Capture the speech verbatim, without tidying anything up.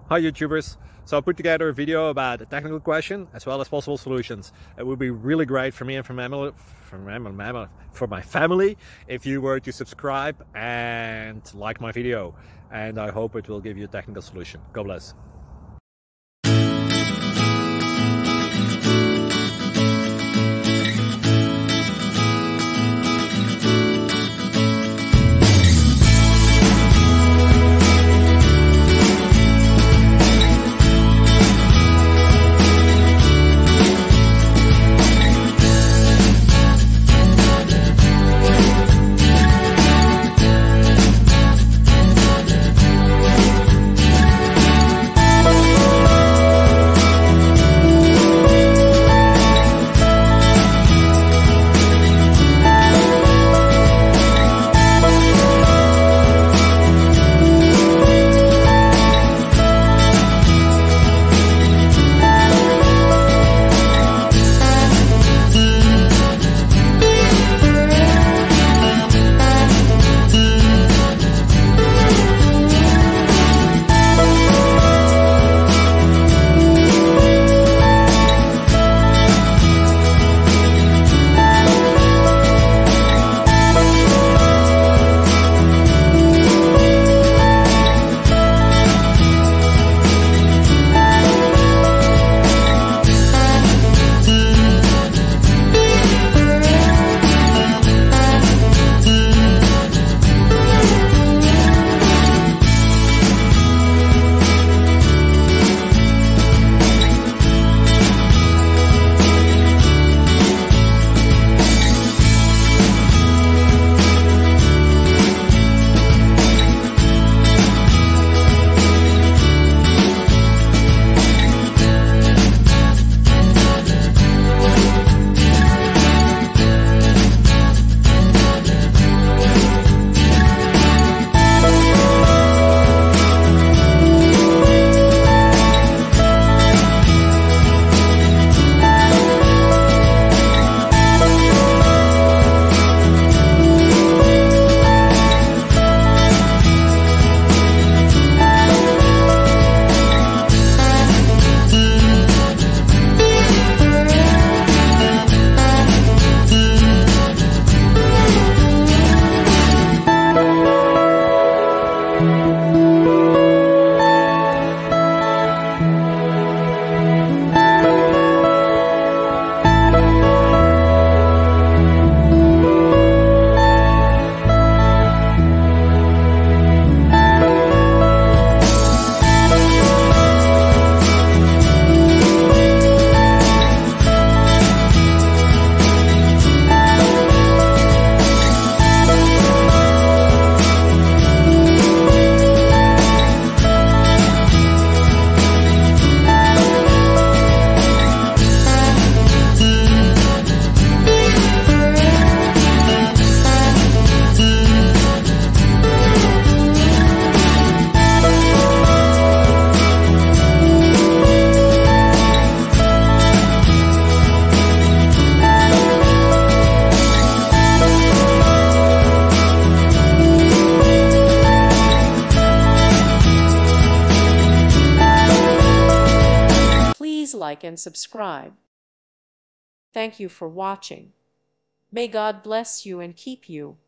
Hi YouTubers! So I put together a video about a technical question as well as possible solutions. It would be really great for me and for, my, for, my, for my family if you were to subscribe and like my video, and I hope it will give you a technical solution. God bless. Please like and subscribe. Thank you for watching. May God bless you and keep you.